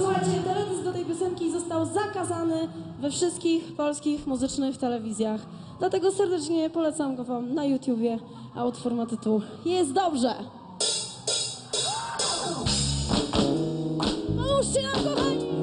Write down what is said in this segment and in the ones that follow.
Słuchajcie, teledysk do tej piosenki został zakazany we wszystkich polskich muzycznych telewizjach. Dlatego serdecznie polecam go wam na YouTubie, a utwór ma tytuł Jest dobrze. Pomóżcie nam, kochani!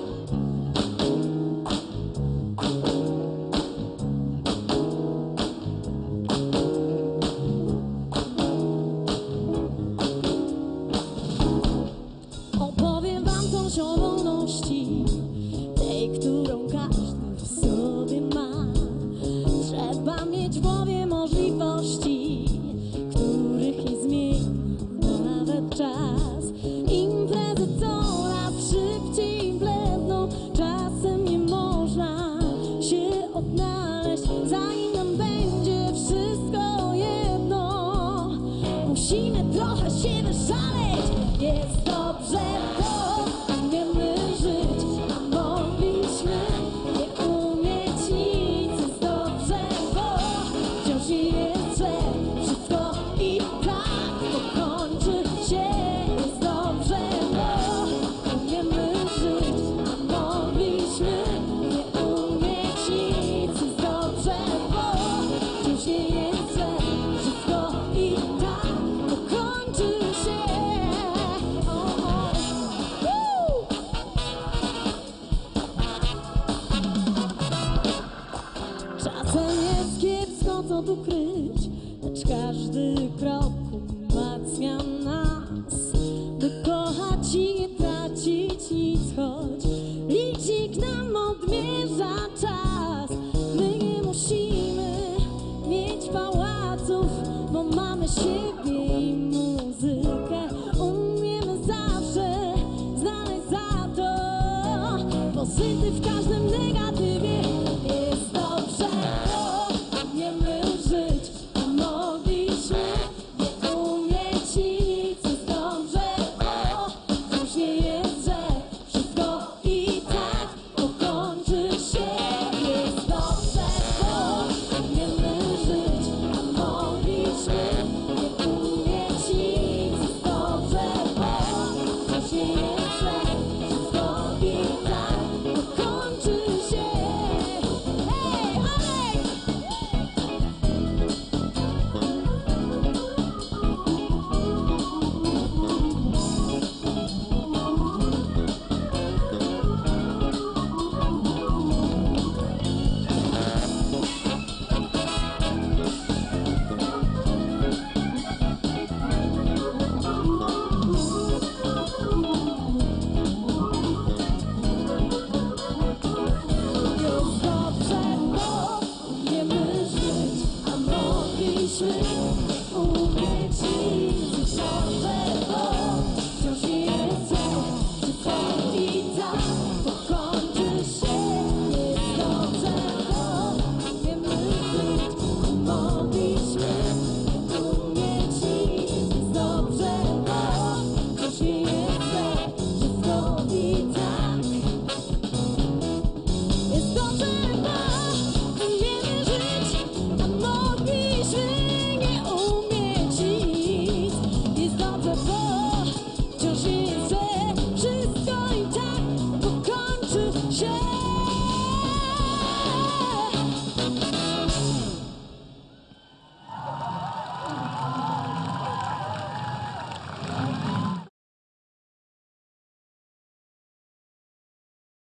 Opowiem wam coś o wolności, tej, którą każdy w sobie ma. Trzeba mieć w głowie możliwości, których nie zmieni nawet czas. Imprezy coraz szybciej bledną, czasem nie można się odnaleźć, zanim nam będzie wszystko jedno. Musimy trochę się wyszaleć, jest dobrze.